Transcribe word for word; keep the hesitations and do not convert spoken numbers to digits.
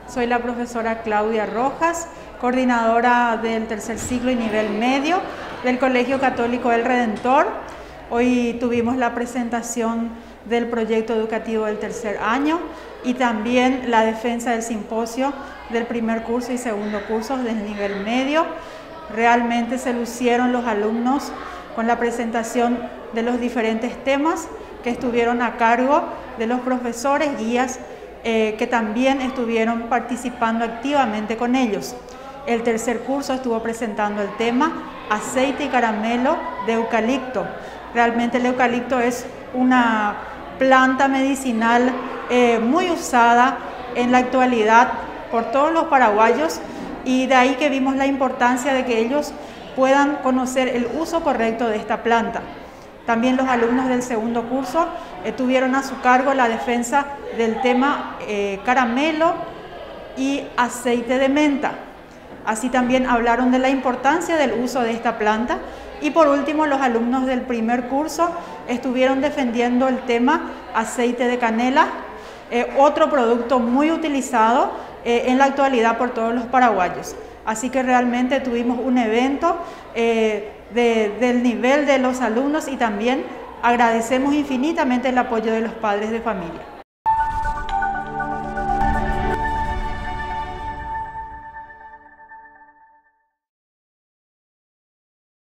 Soy la profesora Claudia Rojas, coordinadora del tercer ciclo y nivel medio del Colegio Católico El Redentor. Hoy tuvimos la presentación del proyecto educativo del tercer año y también la defensa del simposio del primer curso y segundo curso del nivel medio. Realmente se lucieron los alumnos con la presentación de los diferentes temas que estuvieron a cargo de los profesores guías eh, que también estuvieron participando activamente con ellos. El tercer curso estuvo presentando el tema aceite y caramelo de eucalipto. Realmente el eucalipto es una planta medicinal eh, muy usada en la actualidad por todos los paraguayos, y de ahí que vimos la importancia de que ellos puedan conocer el uso correcto de esta planta. También los alumnos del segundo curso eh, tuvieron a su cargo la defensa del tema eh, caramelo y aceite de menta. Así también hablaron de la importancia del uso de esta planta. Y por último, los alumnos del primer curso estuvieron defendiendo el tema aceite de canela, eh, otro producto muy utilizado eh, en la actualidad por todos los paraguayos. Así que realmente tuvimos un evento eh, de, del nivel de los alumnos, y también agradecemos infinitamente el apoyo de los padres de familia.